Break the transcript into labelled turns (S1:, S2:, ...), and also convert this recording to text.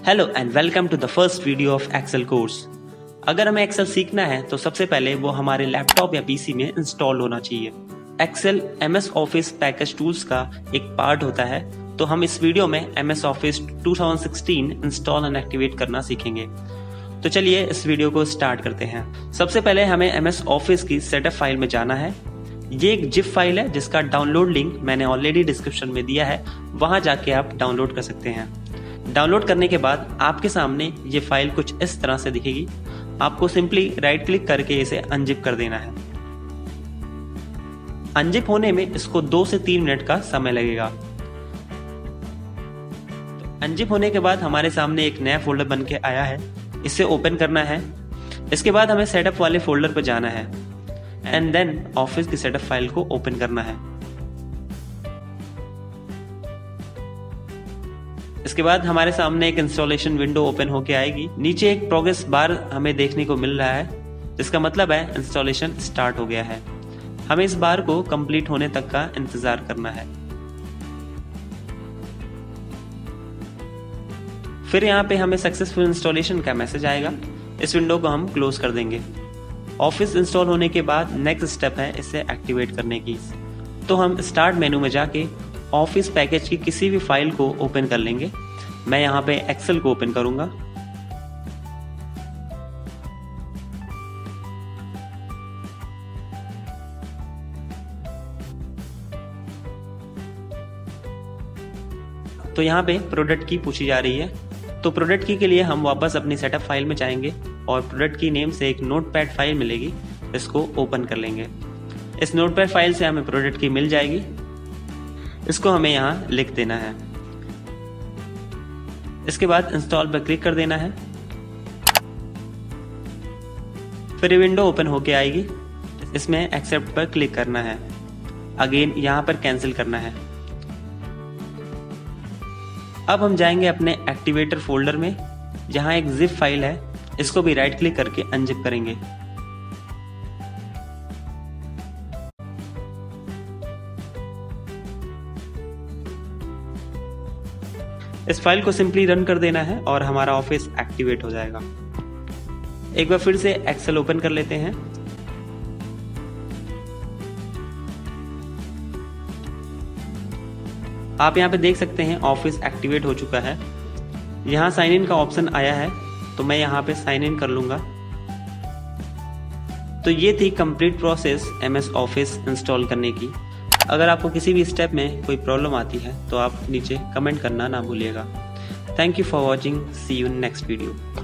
S1: Hello and welcome to the first video of Excel course. अगर हमें Excel सीखना है तो सबसे पहले वो हमारे लैपटॉप या पीसी में इंस्टॉल होना चाहिए। Excel MS Office package tools का एक पार्ट होता है, तो हम इस वीडियो में MS Office 2016 install and activate करना सीखेंगे। तो चलिए इस वीडियो को स्टार्ट करते हैं। सबसे पहले हमें एमएस ऑफिस की सेटअप फाइल में जाना है। ये एक जिप फाइल है जिसका डाउनलोड लिंक मैंने ऑलरेडी डिस्क्रिप्शन में दिया है, वहां जाके आप डाउनलोड कर सकते हैं। डाउनलोड करने के बाद आपके सामने ये फाइल कुछ इस तरह से दिखेगी। आपको सिंपली राइट क्लिक करके इसे अनजिप कर देना है। अनजिप होने में इसको 2 से 3 मिनट का समय लगेगा। अनजिप होने के बाद हमारे सामने एक नया फोल्डर बन के आया है, इसे ओपन करना है। इसके बाद हमें सेटअप वाले फोल्डर पर जाना है एंड देन ऑफिस की सेटअप फाइल को ओपन करना है। इसके बाद हमारे सामने एक इंस्टॉलेशन विंडो ओपन होके आएगी। नीचे एक प्रोग्रेस बार हमें देखने को मिल रहा है, जिसका मतलब है इंस्टॉलेशन स्टार्ट हो गया है। हमें इस बार को कंप्लीट होने तक का इंतजार करना है। फिर यहाँ पे हमें सक्सेसफुल इंस्टॉलेशन का मैसेज आएगा। इस विंडो को हम क्लोज कर देंगे। ऑफिस इंस्टॉल होने के बाद नेक्स्ट स्टेप है इसे एक्टिवेट करने की। तो हम स्टार्ट मेनू में जाके ऑफिस पैकेज की किसी भी फाइल को ओपन कर लेंगे। मैं यहाँ पे एक्सेल को ओपन करूंगा। तो यहाँ पे प्रोडक्ट की पूछी जा रही है, तो प्रोडक्ट की के लिए हम वापस अपनी सेटअप फाइल में जाएंगे और प्रोडक्ट की नेम से एक नोटपैड फाइल मिलेगी, इसको ओपन कर लेंगे। इस नोटपैड फाइल से हमें प्रोडक्ट की मिल जाएगी। इसको हमें यहाँ लिख देना है। इसके बाद इंस्टॉल पर क्लिक कर देना है। फिर ये विंडो ओपन होके आएगी। इसमें एक्सेप्ट पर क्लिक करना है। अगेन यहाँ पर कैंसिल करना है। अब हम जाएंगे अपने एक्टिवेटर फोल्डर में, जहां एक जिप फाइल है। इसको भी राइट क्लिक करके अनजिप करेंगे। इस फाइल को सिंपली रन कर देना है और हमारा ऑफिस एक्टिवेट हो जाएगा। एक बार फिर से एक्सेल ओपन कर लेते हैं। आप यहाँ पे देख सकते हैं ऑफिस एक्टिवेट हो चुका है। यहाँ साइन इन का ऑप्शन आया है, तो मैं यहाँ पे साइन इन कर लूंगा। तो ये थी complete process MS Office install करने की। अगर आपको किसी भी स्टेप में कोई प्रॉब्लम आती है तो आप नीचे कमेंट करना ना भूलिएगा। Thank you for watching. See you in next video.